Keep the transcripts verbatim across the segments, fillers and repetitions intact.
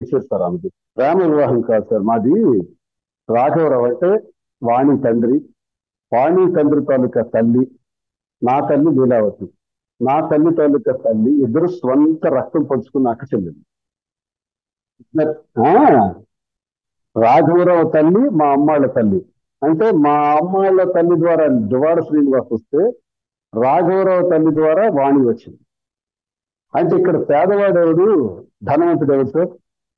చేస్తారు ఆమెది. ప్రేమ వివాహం కాదు సార్ మాది. రాఘవరావు అంటే వాణి తండ్రి, వాణి తండ్రి తాలూకా తల్లి నా తల్లి లీలావతి, నా తల్లి తాలూకా తల్లి ఇద్దరు స్వంత రక్తం పంచుకున్న అక్క చెల్లెలు. ఆ, రాఘవరావు తల్లి మా అమ్మాళ్ళ తల్లి. అంటే మా అమ్మాళ్ళ తల్లి ద్వారా దువాడ శ్రీనివాస్ వస్తే రాఘవరావు తల్లి ద్వారా వాణి వచ్చింది. అంటే ఇక్కడ పేదవాడెవడు, ధనవంతుడు ఎవడు సార్?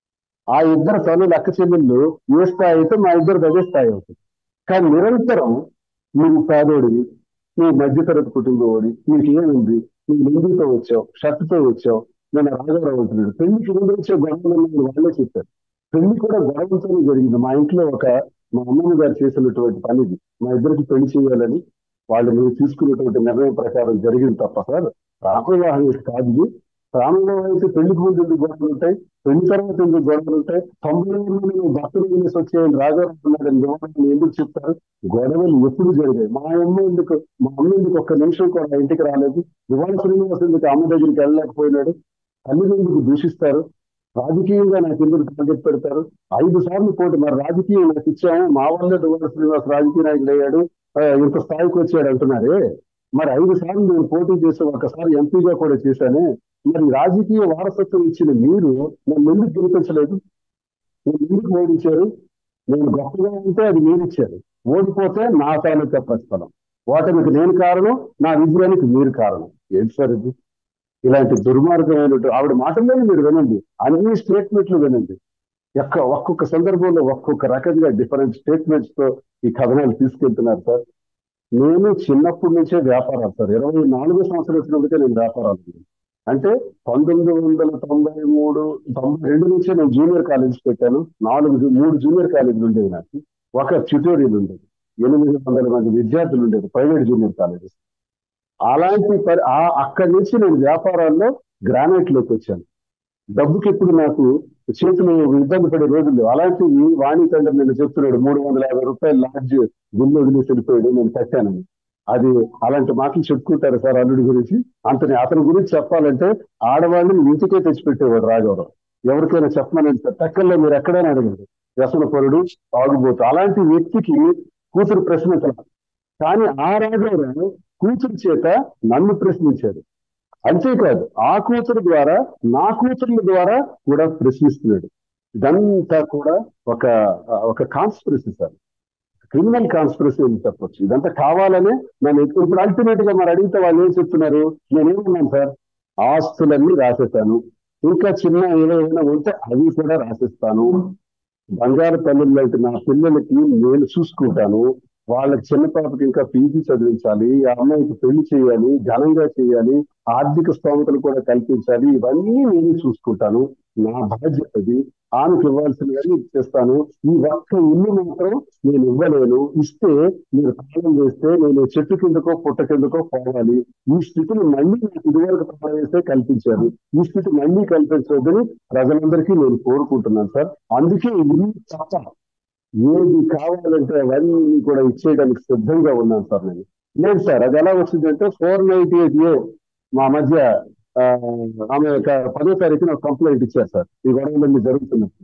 ఆ ఇద్దరు తల్లులు అక్క చెల్లెళ్ళు ఏ స్థాయి అయితే మా ఇద్దరు అదే స్థాయి అవుతుంది. కానీ నిరంతరం నువ్వు పేదోడివి, నువ్వు మధ్యతరగతి కుటుంబం, నీకు ఏముంది, నువ్వు లుంగితో వచ్చావు, షర్టుతో వచ్చావు, నేను రాఘవరావు అంటున్నాడు. పెళ్లికి ముందు వచ్చే గొడవలు వాళ్ళే చెప్పారు. పెళ్లి కూడా గొడవలతోనే జరిగింది. మా ఇంట్లో ఒక మా అమ్మమ్మ గారు చేసినటువంటి పనిది, మా ఇద్దరికి పెళ్లి చేయాలని వాళ్ళు మేము తీసుకున్నటువంటి నిర్ణయం ప్రకారం జరిగింది తప్ప సార్ రామవివాహం కాదు ఇది. రామవివాహం అయితే పెళ్లికి ముందు ఎందుకు గొడవలు ఉంటాయి, పెళ్లి తర్వాత ఎందుకు గొడవలు ఉంటాయి? తొంభై ఏళ్ళు భక్తులు వేసి వచ్చేయండి రాఘవరావు వివాహాన్ని ఎందుకు చెప్తారు? గొడవలు ఎప్పుడు జరిగాయి? మా అమ్మ ఎందుకు మా అమ్మ ఎందుకు ఒక్క నిమిషం కూడా ఇంటికి రాలేదు? దివాళ శ్రీనివాస్ ఎందుకు అమ్మ దగ్గరికి వెళ్ళలేకపోయినాడు? తల్లిదండ్రులకు దూషిస్తారు, రాజకీయంగా నాకు ఎందుకు టార్గెట్ పెడతారు? ఐదు సార్లు పోటీ మరి రాజకీయం నాకు ఇచ్చాము, మా వల్లే దివాళ శ్రీనివాస్ రాజకీయ నాయకుడు అయ్యాడు, ఇంత స్థాయికి వచ్చాడు అంటున్నారే. మరి ఐదు సార్లు నేను పోటీ చేసి ఒకసారి ఎంపీగా కూడా చేశానే. మరి రాజకీయ వారసత్వం ఇచ్చిన మీరు నన్ను ఎందుకు గెలిపించలేదు? నేను ఎందుకు ఓడించారు? నేను గొప్పగా ఉంటే అది మీరు ఇచ్చారు, ఓడిపోతే నా తాలూకా ప్రతిఫలం. ఓటమికి నేను కారణం, నా విజయానికి మీరు కారణం. ఏంటి సార్ ఇది? ఇలాంటి దుర్మార్గమైనట్టు ఆవిడ మాటల్లోనే మీరు వినండి, అన్ని స్టేట్మెంట్లు వినండి. ఒక్క ఒక్కొక్క సందర్భంలో ఒక్కొక్క రకంగా డిఫరెంట్ స్టేట్మెంట్స్ తో ఈ కథనాలు తీసుకెళ్తున్నారు సార్. నేను చిన్నప్పటి నుంచే వ్యాపారాలు సార్, ఇరవై నాలుగో సంవత్సరం వచ్చినప్పటికే నేను వ్యాపారాలు. అంటే పంతొమ్మిది వందల తొంభై మూడు తొంభై రెండు నుంచే నేను జూనియర్ కాలేజ్ పెట్టాను. నాలుగు మూడు జూనియర్ కాలేజీలు ఉండేవి నాకు, ఒక ట్యూటోరియల్ ఉండేది, ఎనిమిది వందల మంది విద్యార్థులు ఉండేది, ప్రైవేట్ జూనియర్ కాలేజెస్. అలాంటి పరి అక్కడి నుంచి నేను వ్యాపారాల్లో గ్రానైట్ లోకి వచ్చాను. డబ్బుకి ఎప్పుడు నాకు చేతులు ఇబ్బంది పడే రోజులు. అలాంటివి వాణి తండ్రి నేను చెప్తున్నాడు, మూడు వందల యాభై రూపాయలు లాడ్జ్ గుళ్ళు వదిలేసి వెళ్ళిపోయాడు, నేను కట్టానని. అది అలాంటి మాటలు చెప్పుకుంటారు సార్ అల్లుడి గురించి. అంతని అతని గురించి చెప్పాలంటే ఆడవాళ్ళని ఇంటికే తెచ్చిపెట్టేవాడు రాఘవరావు. ఎవరికైనా చెప్పమని టక్కల్లో మీరు ఎక్కడైనా అడగండి, వ్యసనపరుడు, తాగుబోతు, అలాంటి వ్యక్తికి కూతురు ప్రశ్నించాలి. కానీ ఆ రాఘవరావు కూతురు చేత నన్ను ప్రశ్నించాడు. అంతేకాదు ఆ కూతురు ద్వారా నా కూతుర్ల ద్వారా కూడా ప్రశ్నిస్తున్నాడు. ఇదంతా కూడా ఒక ఒక కాన్స్పిరసీ సార్, క్రిమినల్ కాన్స్పిరసీ అని చెప్పొచ్చు. ఇదంతా కావాలనే నన్ను ఇప్పుడు అల్టిమేట్ గా మరి అడిగితే వాళ్ళు ఏం చెప్తున్నారు? నేనేమన్నాను సార్, ఆస్తులన్నీ రాసేస్తాను, ఇంకా చిన్న ఏమైనా ఉంటే అవి కూడా రాసిస్తాను, బంగారు తల్లులు లాంటి నా పిల్లలకి నేను చూసుకుంటాను, వాళ్ళకి చిన్న పాపకి ఇంకా పీజీ చదివించాలి, ఆ అమ్మాయికి పెళ్లి చేయాలి, ఘనంగా చేయాలి, ఆర్థిక స్తోమతలు కూడా కల్పించాలి, ఇవన్నీ నేను చూసుకుంటాను, నా బాధ్యతది. ఆమెకు ఇవ్వాల్సినవన్నీ ఇచ్చేస్తాను. ఈ ఒక్క ఇల్లు మాత్రం నేను ఇవ్వలేను, ఇస్తే మీరు పాలన చేస్తే నేను చెట్టు కిందకో పుట్ట కిందకో పోవాలి. ఈ స్థితిని మళ్ళీ నాకు ఇదివరకు ప్రవేశిస్తే కల్పించారు, ఈ స్థితి మళ్ళీ కల్పించవద్దని ప్రజలందరికీ నేను కోరుకుంటున్నాను సార్. అందుకే ఇల్లు తప్ప ఏది కావాలంటే అవన్నీ కూడా ఇచ్చేయడానికి సిద్ధంగా ఉన్నాను సార్ నేను. లేదు సార్ అది ఎలా వచ్చిందంటే ఫోర్ నైన్టీ ఎయిట్ ఏ మా మధ్య ఆమె పదో తారీఖున ఒక కంప్లైంట్ ఇచ్చారు సార్, ఈ గొడవలన్నీ జరుగుతున్నప్పుడు.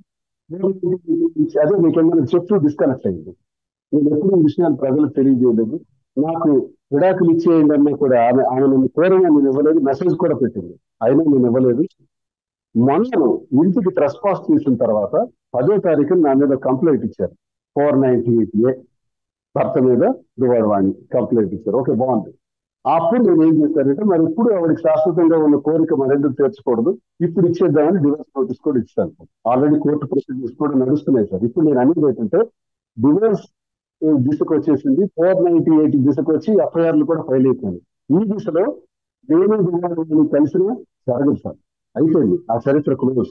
అదే మీకు ఏమైనా చెప్తూ డిస్కనెక్ట్ అయింది. నేను ఎప్పుడు ఈ విషయాలు ప్రజలకు తెలియజేయలేదు. నాకు విడాకులు ఇచ్చేయండి అన్నా కూడా ఆమె ఆమె నన్ను కోరంగా నేను ఇవ్వలేదు, మెసేజ్ కూడా పెట్టింది, అయినా నేను ఇవ్వలేదు. మొన్న ఇంటికి ట్రెస్పాస్ చేసిన తర్వాత పదో తారీఖున నా మీద కంప్లైంట్ ఇచ్చారు, ఫోర్ నైన్టీ ఎయిట్ ఏ భర్త మీద దువాడవాణి కంప్లైంట్ ఇచ్చారు. ఓకే, బాగుంది. అప్పుడు నేను ఏం చేశానంటే మరి ఇప్పుడు ఆవిడకి శాశ్వతంగా ఉన్న కోరిక మరెందుకు తీర్చకూడదు, ఇప్పుడు ఇచ్చేద్దామని డివోర్స్ నోటీస్ కూడా ఇచ్చాను. ఆల్రెడీ కోర్టు ప్రొసీజర్స్ కూడా నడుస్తున్నాయి సార్. ఇప్పుడు నేను అనేది ఏంటంటే డివోర్స్ దిశకు వచ్చేసింది, ఫోర్ నైన్టీ ఎయిట్ దిశకు వచ్చి ఎఫ్ఐఆర్లు కూడా ఫైల్ అయిపోయింది. ఈ దిశలో నేను దువాడవాణి కలిసిన జరగదు సార్, అయిపోయింది ఆ చరిత్ర క్లోజ్.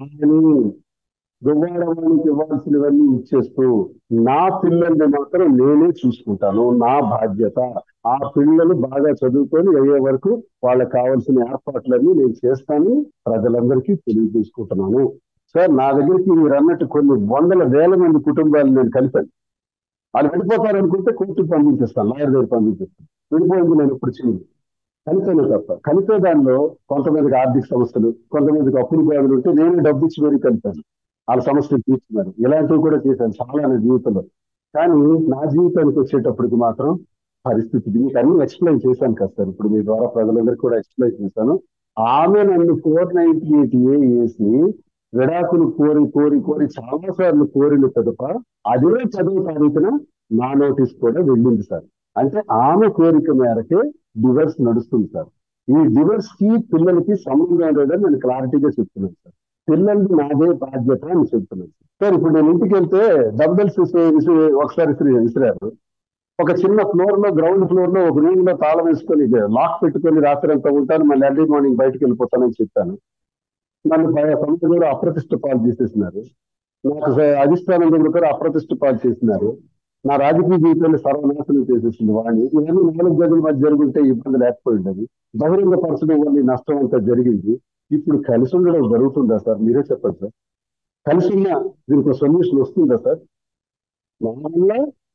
దువ్వాడవానికి ఇవ్వాల్సినవన్నీ ఇచ్చేస్తూ నా పిల్లల్ని మాత్రం నేనే చూసుకుంటాను, నా బాధ్యత. ఆ పిల్లలు బాగా చదువుకొని అయ్యే వరకు వాళ్ళకి కావాల్సిన ఏర్పాట్లన్నీ నేను చేస్తాను, ప్రజలందరికీ తెలియజేసుకుంటున్నాను సార్. నా దగ్గరికి మీరు అన్నట్టు కొన్ని వందల వేల మంది కుటుంబాలు నేను కలిపాను. వాళ్ళు వెళ్ళిపోతారనుకుంటే కోర్టుకు పంపించేస్తాను, లాయర్ దగ్గర పంపించేస్తాను. వెళ్ళిపోయింది నేను ఇప్పుడు చేయండి కలిపేనే తప్ప. కలిపే దానిలో కొంతమందికి ఆర్థిక సమస్యలు, కొంతమందికి అప్పులు బాధలు ఉంటే నేనే డబ్బు ఇచ్చి మరీ కలిపాను. వాళ్ళ సమస్యలు తీర్చున్నారు. ఇలాంటివి కూడా చేశాను చాలా నా జీవితంలో. కానీ నా జీవితానికి వచ్చేటప్పటికి మాత్రం పరిస్థితి మీకు అన్ని ఎక్స్ప్లెయిన్ చేశాను కదా సార్. ఇప్పుడు మీ ద్వారా ప్రజలందరికీ కూడా ఎక్స్ప్లెయిన్ చేశాను. ఆమె నన్ను ఫోర్ నైన్టీ ఎయిట్ ఏ వేసి విడాకులు కోరి కోరి కోరి చాలా సార్లు కోరిన తదుప అదే చదువు తారీఖున నా నోటీస్ కూడా వెళ్ళింది సార్. అంటే ఆమె కోరిక మేరకే డివర్స్ నడుస్తుంది సార్. ఈ డివర్స్ కి పిల్లలకి సంబంధం లేదని నేను క్లారిటీగా చెప్తున్నాను సార్. పిల్లలకి నాదే బాధ్యత అని చెప్తున్నాను సార్. ఇప్పుడు నేను ఇంటికి వెళ్తే డబ్బల్స్ ఒకసారి విసిరి- విసిరారు. ఒక చిన్న ఫ్లోర్ లో గ్రౌండ్ ఫ్లోర్ లో ఒక రూమ్ లో తాళం వేసుకొని లాక్ పెట్టుకొని రాత్రి అంతా ఉంటాను, మళ్ళీ ఎర్లీ మార్నింగ్ బయటకు వెళ్ళిపోతానని చెప్పాను. నన్ను సముద్రంలో అప్రతిష్ట పాలు చేసేసినారు. నాకు స- అధిష్టానం దగ్గర కూడా అప్రతిష్ట పాలు చేసినారు. నా రాజకీయ జీవితాన్ని సర్వనాశనం చేసేసింది వాణి. ఇవన్నీ నాలుగు గదుల మధ్య జరుగుంటే ఇబ్బంది లేకపోయి ఉండదు. బహిరంగ పరచడం వల్ల ఈ నష్టం అంతా జరిగింది. ఇప్పుడు కలిసి ఉండడం జరుగుతుందా సార్? మీరే చెప్పండి సార్. కలిసి ఉన్న దీనికి సొల్యూషన్ వస్తుందా సార్? నా వల్ల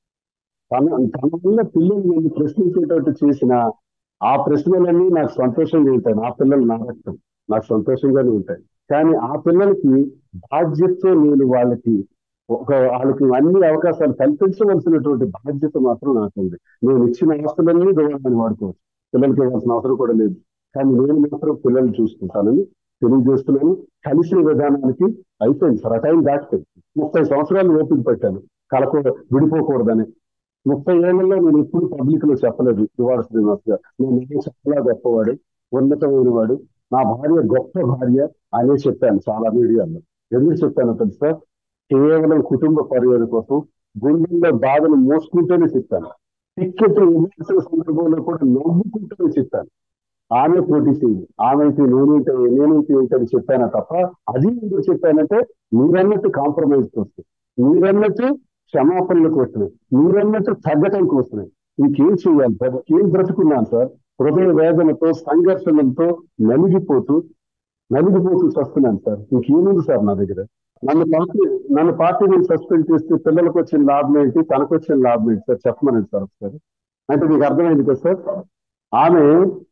తన తన వల్ల పిల్లలు నన్ను ప్రశ్నించేటట్టు చేసిన ఆ ప్రశ్నలన్నీ నాకు సంతోషంగా ఉంటాయి. నా పిల్లలు నా రక్తం, నాకు సంతోషంగానే ఉంటాయి. కానీ ఆ పిల్లలకి బాధ్యతతో నేను వాళ్ళకి ఒక వాళ్ళకి అన్ని అవకాశాలు కల్పించవలసినటువంటి బాధ్యత మాత్రం నాకు ఉంది. నేను ఇచ్చిన ఆస్తులన్నీ గవర్నమెంట్ వాడుకోవచ్చు, పిల్లలకి ఇవ్వాల్సిన అవసరం కూడా లేదు. కానీ నేను మాత్రం పిల్లల్ని చూసుకుంటానని తెలియజేస్తున్నాను. కలిసిన విధానానికి అయిపోయింది సార్. ఆ టైం దాటిపోయింది. ముప్పై సంవత్సరాలు ఓపిక పెట్టాను కలకో విడిపోకూడదని. ముప్పై ఏళ్లలో నేను ఎప్పుడు పబ్లిక్ లో చెప్పలేదు దువ్వాడ శ్రీనివాస్ గారు నేను నేను చాలా గొప్పవాడు, ఉన్నతమైన వాడు, నా భార్య గొప్ప భార్య అనే చెప్పాను చాలా మీడియాలో. ఎందుకు చెప్పాను తెలుసా? కేవలం కుటుంబ పర్యాల కోసం గుండెల్లో బాధను మోసుకుంటూనే చెప్పాను. టిక్కెట్ ఇవ్వాల్సిన సందర్భంలో కూడా నవ్వుకుంటూనే చెప్పాను. ఆమె పోటీ చేయండి, ఆమెకి నేనైతే నేనైతే ఏంటని చెప్పాను తప్ప అది ఎందుకు చెప్పానంటే మీరన్నట్టు కాంప్రమైజ్ వస్తుంది, మీరన్నట్టు క్షమాపణలకు వస్తున్నాయి, మీరన్నట్టు తగ్గటం కోసమే. ఇంకేం చేయాలి సార్? ఏం బ్రతుకున్నాను సార్? హృదయ వేదనతో సంఘర్షణలతో నలిగిపోతూ నలిగిపోతూ వస్తున్నాను సార్. ఇంకేముంది సార్ నా దగ్గర? నన్ను పార్టీ నన్ను పార్టీ నుంచి సస్పెండ్ చేస్తే పిల్లలకు వచ్చిన లాభం ఏంటి, తనకు వచ్చిన లాభం ఏంటి సార్? చెప్పమనండి సార్ ఒకసారి. అంటే మీకు అర్థమైంది కదా సార్? ఆమె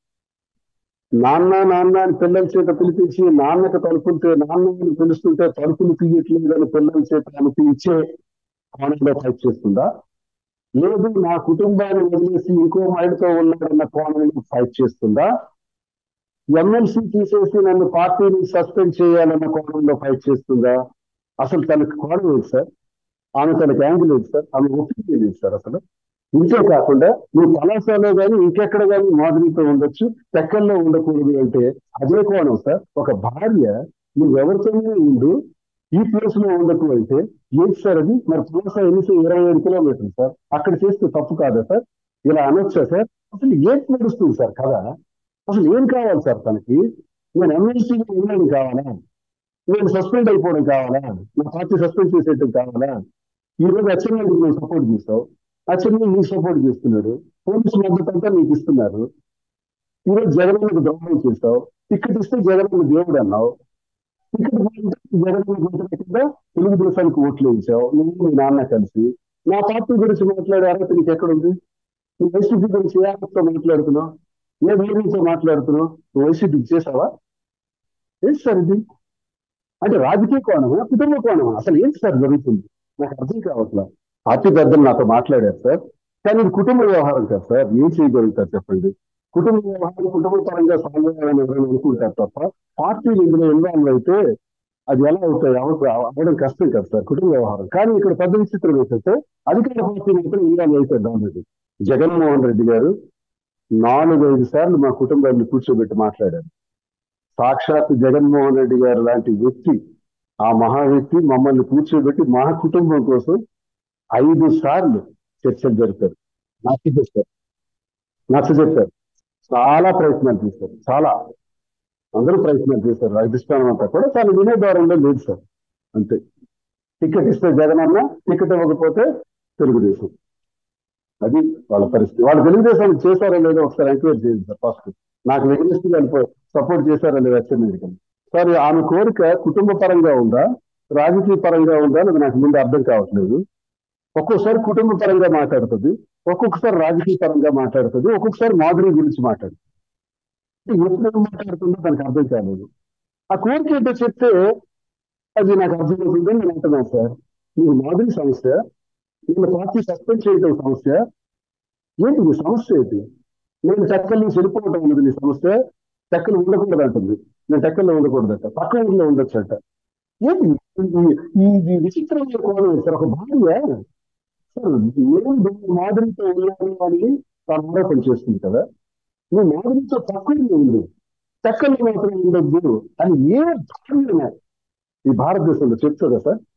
నాన్న నాన్న అని పిల్లల చేత పిలిపించి నాన్నకు తలుపుంటే నాన్న పిలుస్తుంటే తలుపులు తీయట్లేదు అని పిల్లల చేత ఆమెకి ఇచ్చే కోణంలో ఫైట్ చేస్తుందా? లేదు నా కుటుంబాన్ని వదిలేసి ఇంకో మైండ్తో ఉన్నాడన్న కోణంలో ఫైట్ చేస్తుందా? ఎమ్మెల్సీ తీసేసి నన్ను పార్టీ నుంచి సస్పెండ్ చేయాలన్న కోణంలో ఫైట్ చేస్తుందా? అసలు తనకు కోణం ఏంటి సార్? ఆమె తనకు యాంగిల్ ఏంటి సార్? ఆమె ఒపీనియన్ ఏంటి సార్ అసలు? ఇంతే కాకుండా నువ్వు పలాసాలో కానీ ఇంకెక్కడ కానీ మాధురితో ఉండొచ్చు, తెక్కల్లో ఉండకూడదు అంటే అదే కోణం సార్. ఒక భార్య నువ్వు ఎవరితోనే ఉండు, ఈ ప్లేస్ లో ఉండకు అంటే ఏంటి సార్ అది? మరి పలాస ఎన్ని ఇరవై ఏడు కిలోమీటర్లు సార్, అక్కడ చేస్తే తప్పు కాదా సార్? ఇలా అనొచ్చా సార్? అసలు ఏం నడుస్తుంది సార్ కదా? అసలు ఏం కావాలి సార్ తనకి? నేను ఎమ్మెల్సీగా ఉండడం కావాలా? నేను సస్పెండ్ అయిపోవడం కావాలా? నా పార్టీ సస్పెండ్ చేసేయడం కావాలా? ఈ రోజు అచ్చెన్నాయుడికి నువ్వు సపోర్ట్ చేస్తావు, అచ్చెన్నాయుడు నీకు సపోర్ట్ చేస్తున్నాడు, పోలీసు మద్దతు అంతా నీకు ఇస్తున్నారు. ఈ రోజు జగన్కు ద్రోహం చేస్తావు, టికెట్ ఇస్తే జగన్ దేవుడు అన్నావు, టికెట్ జగన్ వ్యతిరేకంగా తెలుగుదేశానికి ఓట్లు వేయించావు నువ్వు మీ నాన్న కలిసి. నా పార్టీ గురించి మాట్లాడే అర్హత నీకు ఎక్కడుంది? నువ్వు వైసీపీ గురించి ఏ అర్హతతో మాట్లాడుతున్నావు? ఏ ధైర్యంతో మాట్లాడుతున్నావు? నువ్వు వైసీపీకి చేసావా? ఏంటి సార్ ఇది? అంటే రాజకీయ కోణమా, కుటుంబ కోణమా? అసలు ఏంటి సార్ జరుగుతుంది? నాకు అర్థం కావట్లా. పార్టీ పెద్దలు నాతో మాట్లాడారు సార్, కానీ ఇది కుటుంబ వ్యవహారం కాదు సార్. ఏం చేయగలుగుతారు చెప్పండి? కుటుంబ వ్యవహారం కుటుంబ పరంగా సాల్వ్ చేయాలని ఎవరైనా అనుకుంటారు తప్ప పార్టీలు ఇందులో ఇన్వాల్వ్ అయితే అది ఎలా అవుతాయి? అవ- అవ్వడం కష్టం కదా సార్ కుటుంబ వ్యవహారం. కానీ ఇక్కడ పెద్ద విచిత్రం ఏంటంటే అధికార పార్టీ నేతలు ఇన్వాల్వ్ అయిపోయింది ఆల్రెడీ. జగన్మోహన్ రెడ్డి గారు నాలుగు ఐదు సార్లు మా కుటుంబాన్ని కూర్చోబెట్టి మాట్లాడారు. సాక్షాత్ జగన్మోహన్ రెడ్డి గారు లాంటి వ్యక్తి, ఆ మహా వ్యక్తి మమ్మల్ని కూర్చోబెట్టి మా కుటుంబం కోసం ఐదు సార్లు చర్చలు జరిపారు. నచ్చ చెప్పారు నచ్చ చెప్పారు చాలా ప్రయత్నాలు చేశారు. చాలా అందరూ ప్రయత్నాలు చేశారు. అధిష్టానం అంతా కూడా చాలా వినేదారంలో లేదు సార్. అంతే. టికెట్ ఇస్తే జగన్ అన్న, టికెట్ ఇవ్వకపోతే తెలుగుదేశం. అది వాళ్ళ పరిస్థితి. వాళ్ళు తెలుగుదేశానికి చేశారో లేదో ఒకసారి ఎంక్వైరీ చేయండి సార్ ఫస్ట్. నాకు వెంకటేశ్వర గారు సపోర్ట్ చేశారో లేదో వచ్చేది సార్. ఆమె కోరిక కుటుంబ పరంగా ఉందా, రాజకీయ పరంగా ఉందా అనేది నాకు ముందు అర్థం కావట్లేదు. ఒక్కొక్కసారి కుటుంబ పరంగా మాట్లాడుతుంది, ఒక్కొక్కసారి రాజకీయ పరంగా మాట్లాడుతుంది, ఒక్కొక్కసారి మాధురి గురించి మాట్లాడుతుంది. ఎప్పుడు మాట్లాడుతుందో తనకు అర్థం కాలేదు. ఆ కోరిక ఏంటో చెప్తే అది నాకు అర్థమవుతుందని నేను అంటున్నాను సార్. మీరు మాదిరి సమస్య, నేను పార్టీ సస్పెండ్ చేయడం సమస్య, ఏంటి నీ సమస్య ఏంటి? నేను టెక్కల నుంచి వెళ్ళిపోవటం ఉన్నది నీ సమస్య. టెక్కలు ఉండకూడదు అంటుంది, నేను టెక్కల్లో ఉండకూడదట, పక్క ఊళ్ళో ఉండొచ్చట. ఏంటి ఈ- ఈ ఈ విచిత్రమైన కోణం సార్? ఒక భార్య సార్, నేను మాదిరితో ఉన్నాను అని తాను ఆరోపణ చేస్తుంది కదా. నువ్వు మాదిరితో తక్కువ ఉంది, టెక్కలు మాత్రం ఉండొద్దు అని ఏ భార్య ఈ భారతదేశంలో చెప్తుందా సార్?